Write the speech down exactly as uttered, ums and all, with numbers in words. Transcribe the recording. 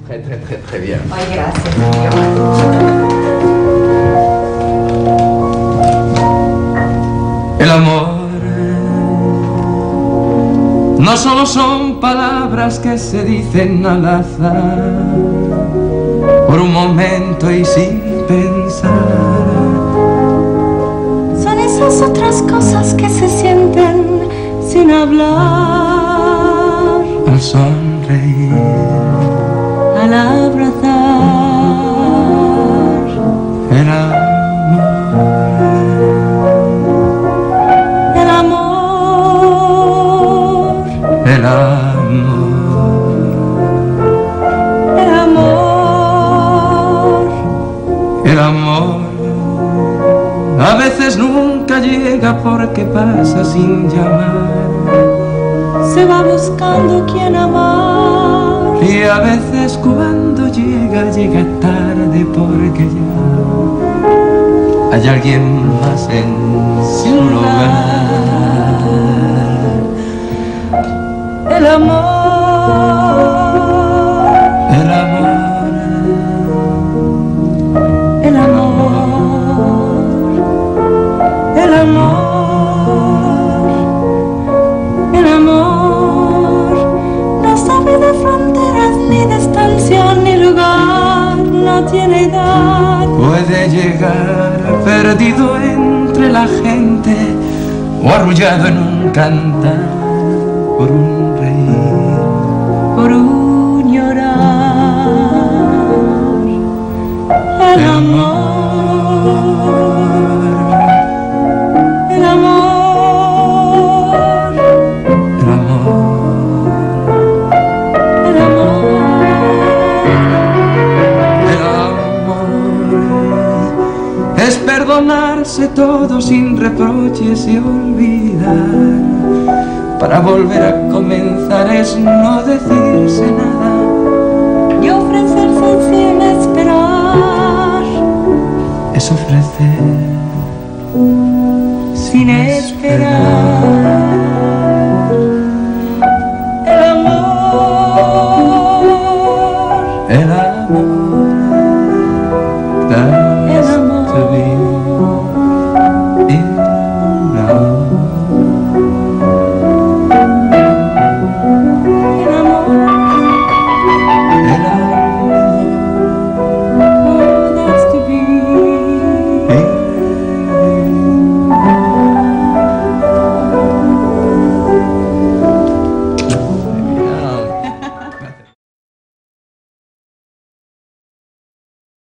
Très, très, très, très bien. Ay, gracias. El amor no solo son palabras que se dicen al azar, por un momento y sin pensar. Son esas otras cosas que se sienten sin hablar, Al sonreír, al abrazar. el amor, El amor, el amor, el amor. el amor. A veces nunca llega porque pasa sin llamar, Se va buscando quien amar. y a veces cuando llega, llega tarde porque ya hay alguien más en su lugar. El amor, El amor, el amor, el amor, el amor. No sabe de fronteras, ni distancia, ni lugar. No tiene edad. puede llegar perdido entre la gente o arrullado en un cantar, por un reír, Por un llorar. El amor, el amor, el amor, el amor. el amor es perdonarse todo sin reproches y olvidar. Para volver a comenzar es no decir